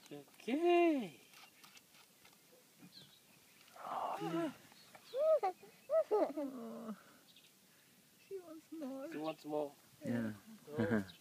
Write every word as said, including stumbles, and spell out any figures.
Okay. Oh, She wants more. she wants more. Yeah. Oh.